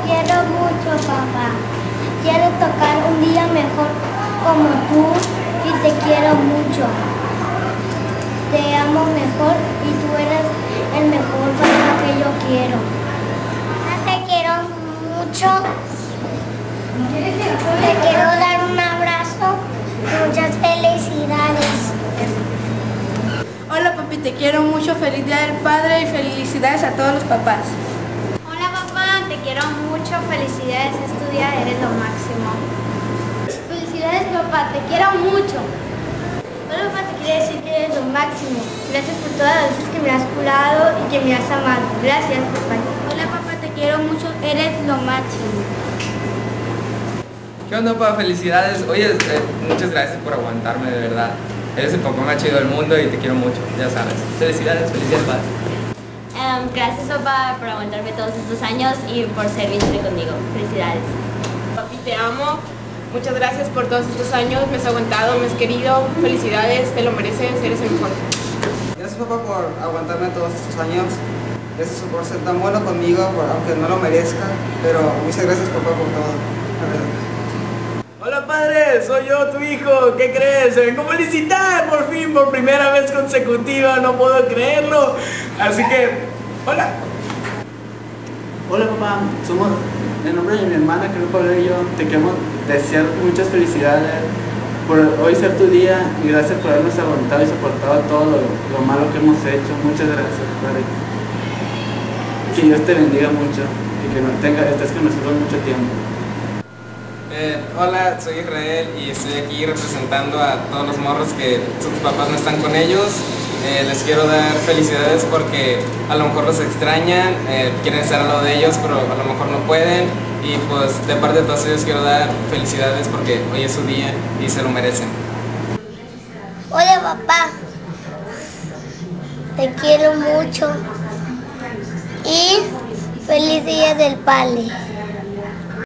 quiero mucho, papá. Quiero tocar un día mejor como tú y te quiero mucho. Te amo mejor y tú eres el mejor papá que yo quiero. Te quiero mucho. Te quiero dar un abrazo. Muchas felicidades. Hola papi, te quiero mucho. Feliz Día del Padre y felicidades a todos los papás. Hola papá, te quiero mucho. Felicidades, es tu día, eres lo máximo. Felicidades papá, te quiero mucho. Hola papá, te quiero decir que eres lo máximo. Gracias por todas las veces que me has curado y que me has amado. Gracias papá. Hola papá, te quiero mucho. Eres lo máximo. ¿Qué onda, papá? Felicidades. Oye, muchas gracias por aguantarme, de verdad. Eres el papá más chido del mundo y te quiero mucho, ya sabes. Felicidades, felicidades, padre. Gracias papá por aguantarme todos estos años y por ser bien chido conmigo. Felicidades. Papi, te amo. Muchas gracias por todos estos años. Me has aguantado, me has querido. Felicidades, te lo mereces, eres el mejor. Gracias papá por aguantarme todos estos años. Gracias por ser tan bueno conmigo, aunque no lo merezca. Pero muchas gracias papá por todo, la verdad. Hola padre, soy yo, tu hijo. ¿Qué crees? Te vengo a felicitar por fin, por primera vez consecutiva. No puedo creerlo. Así que, hola. Hola papá, somos en nombre de mi hermana, que no Pablo y yo, te queremos desear muchas felicidades por hoy ser tu día y gracias por habernos aguantado y soportado todo lo malo que hemos hecho. Muchas gracias, padre. Que Dios te bendiga mucho y que estés con nosotros mucho tiempo. Hola, soy Israel y estoy aquí representando a todos los morros que sus papás no están con ellos. Les quiero dar felicidades porque a lo mejor los extrañan, quieren estar al lado de ellos, pero a lo mejor no pueden. Y pues de parte de todos ellos quiero dar felicidades porque hoy es su día y se lo merecen. Hola papá, te quiero mucho y feliz Día del Padre.